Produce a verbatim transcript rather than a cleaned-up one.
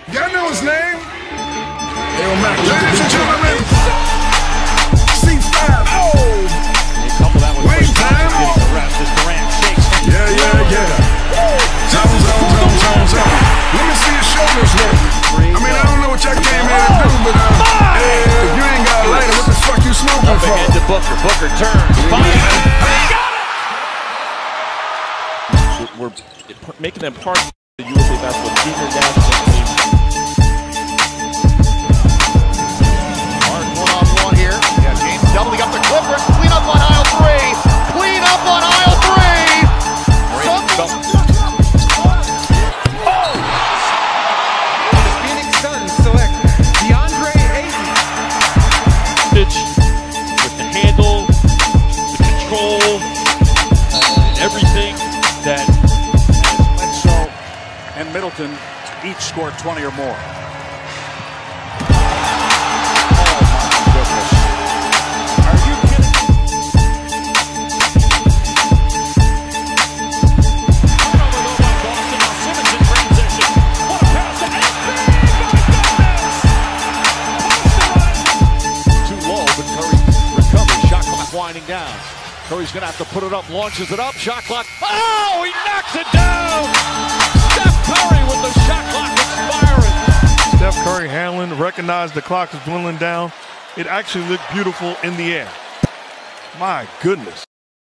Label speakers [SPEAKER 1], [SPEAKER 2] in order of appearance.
[SPEAKER 1] Y'all know his name? Yo, Mac, ladies and gentlemen, C five. Oh!
[SPEAKER 2] They couple that with
[SPEAKER 1] Wayne time.
[SPEAKER 2] getting the rest as Durant shakes.
[SPEAKER 1] Yeah, yeah, yeah. Zone, zone, zone, zone, zone. Let me see your shoulders work. I mean, I don't know what y'all came here to do, but uh, hey, if you ain't got a lighter, what the fuck you smoking
[SPEAKER 2] Up
[SPEAKER 1] for?
[SPEAKER 2] ahead to Booker. Booker turns. Fires. We're making them part of the U S A Basketball Senior National Team.
[SPEAKER 3] Hard one-on-one here. Yeah, James doubling up the Clippers. Clean up on aisle three. Clean up on aisle three.
[SPEAKER 4] Oh! The Phoenix Suns select DeAndre Ayton.
[SPEAKER 2] Pitch with the handle, the control, and everything that
[SPEAKER 5] Bledsoe and Middleton each scored twenty or more.
[SPEAKER 2] winding down. Curry's going to have to put it up, launches it up, shot clock. Oh, he knocks it down! Steph Curry with the shot clock expiring.
[SPEAKER 6] Steph Curry handling, recognized the clock is dwindling down. It actually looked beautiful in the air. My goodness.